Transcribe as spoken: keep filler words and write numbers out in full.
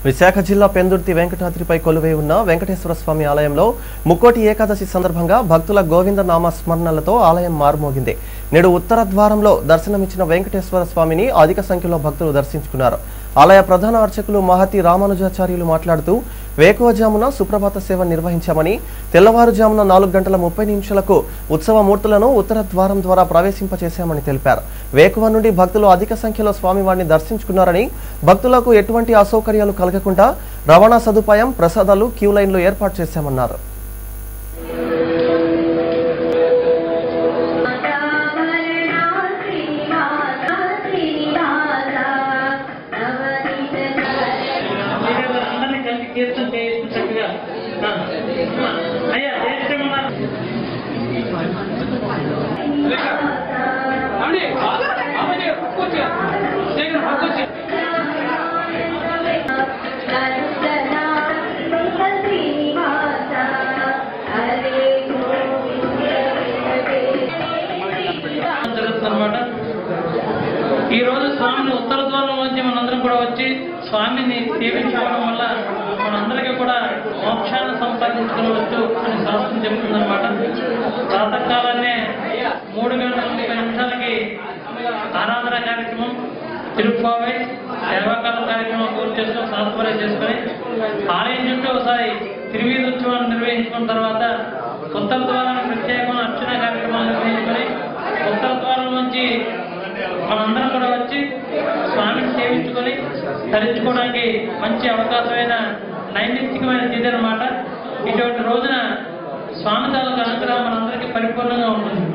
విశాఖ జిల్లా పెందుర్తి వెంకటాద్రిపై కొలువై ఉన్న వెంకటేశ్వర స్వామి ఆలయంలో ముక్కోటి ఏకాదశి సందర్భంగా భక్తుల గోవింద నామ స్మరణలతో ఆలయం మారుమోగింది. నేడు ఉత్తర ద్వారంలో దర్శనమిచ్చిన వెంకటేశ్వర స్వామిని అధిక సంఖ్యలో భక్తులు దర్శించుకున్నారు. ఆలయ ప్రధాన అర్చకులు మహతి రామానుజాచార్యులు మాట్లాడుతూ వేకువజామున సుప్రభాత సేవ నిర్వహించామని, తెల్లవారుజామున నాలుగు గంటల ముప్పై నిమిషాలకు ఉత్సవ మూర్తులను ఉత్తర ద్వారం ద్వారా ప్రవేశింపచేశామని తెలిపారు. వేకువ నుండి భక్తులు అధిక సంఖ్యలో స్వామివారిని దర్శించుకున్నారని, భక్తులకు ఎటువంటి అసౌకర్యాలు కలగకుండా రవాణా సదుపాయం, ప్రసాదాలు, క్యూ లైన్లు ఏర్పాటు చేశామన్నారు. ఈ రోజు స్వామిని ఉత్తర ద్వారం నుంచి మనందరం కూడా వచ్చి స్వామిని సేవించుకోవడం వల్ల మనందరికీ కూడా మోక్షాన్ని సంపాదించుకోవచ్చు అని శాస్త్రం చెబుతుందన్నమాట. ప్రాతకాలాన్నే మూడు గంటల ముప్పై నిమిషాలకి ఆరాధన కార్యక్రమం, తిరుక్కోవై సేవాకాల కార్యక్రమం పూర్తి చేసుకుని సాత్వరం చేసుకుని ఆలయం చుట్టూ ఒకసారి తిరువీధి ఉత్సవాన్ని నిర్వహించుకున్న తర్వాత ఉత్తర ద్వారాన్ని ప్రత్యేకమైన అర్చన కార్యక్రమాలు నిర్వహించుకొని ఉత్తర ద్వారం నుంచి మనందరం కూడా వచ్చి స్వామిని సేవించుకొని ధరించుకోవడానికి మంచి అవకాశమైన నైమిత్తికమైన తిథి అన్నమాట. ఇటువంటి రోజున స్వామి తాలూకు అనుగ్రహం మనందరికీ పరిపూర్ణంగా ఉంటుంది.